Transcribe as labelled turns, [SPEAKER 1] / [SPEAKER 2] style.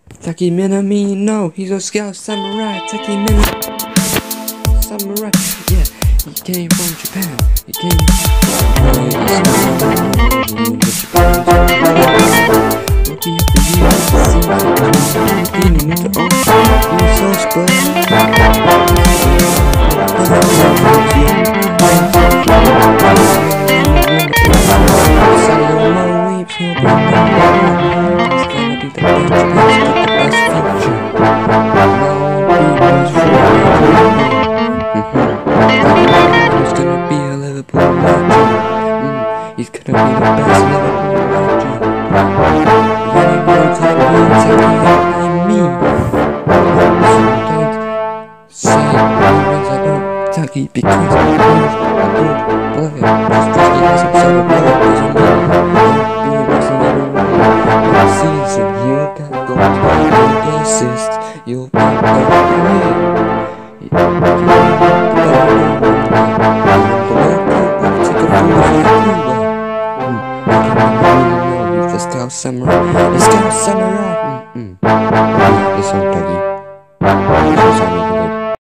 [SPEAKER 1] Takumi Minamino, he's a scout samurai. Takumi samurai, yeah. He came from Japan. He came from Japan. Looking at the years, leaning into ocean. He was so splendid. He's gonna be a Liverpool legend. He's gonna be the best Liverpool legend. If anyone's like me, sometimes say words I don't Taki because I don't love it. Just because he has himself a brother doesn't mean he was a little season. You got goals, you got assists, you'll be away. The Scout Samurai. The Scout Samurai. It's so Taki.